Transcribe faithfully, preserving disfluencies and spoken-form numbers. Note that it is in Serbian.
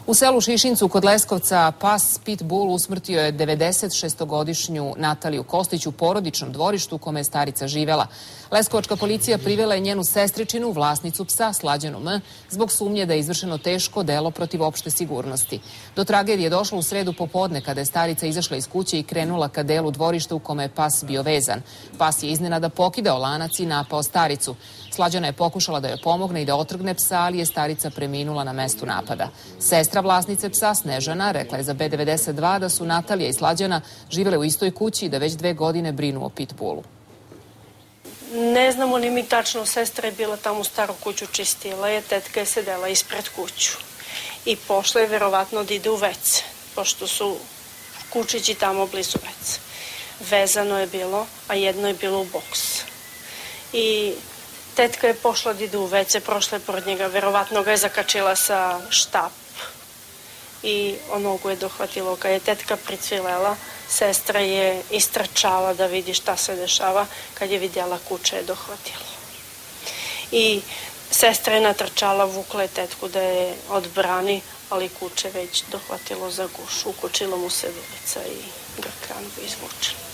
U selu Šišincu kod Leskovca pas Pitbull usmrtio je devedesetšestogodišnju Nataliju Kostić u porodičnom dvorištu u kome je starica živela. Leskovačka policija privela je njenu sestričinu, vlasnicu psa Slađanu M, zbog sumnje da je izvršeno teško delo protiv opšte sigurnosti. Do tragedije je došlo u sredu popodne kada je starica izašla iz kuće i krenula ka delu dvorišta u kome je pas bio vezan. Pas je iznenada pokidao lanac i napao staricu. Slađana je pokušala da joj pomogne i da otrgne psa, ali je starica preminula na mestu napada. Sestra vlasnice psa, Snežana, rekla je za B devedeset dva da su Natalija i Slađana živele u istoj kući i da već dve godine brinu o Pitbullu. Ne znamo ni mi tačno, sestra je bila tamo staru kuću čistila je, tetka je sedela ispred kuću i pošla je verovatno da ide u ve ce, pošto su kučići tamo blizu ve ce. Vezano je bilo, a jedno je bilo u boks. I tetka je pošla da ide u ve ce, prošla je pored njega, verovatno ga je zakačila sa štap i o nogu je dohvatilo. Kad je tetka pricvilela, sestra je istrčala da vidi šta se dešava. Kad je vidjela, kuće je dohvatilo. I sestra je natrčala, vukla je tetku da je odbrani, ali kuće već dohvatilo za gušu. Ukočila mu se vilica i grkan bi izvučen.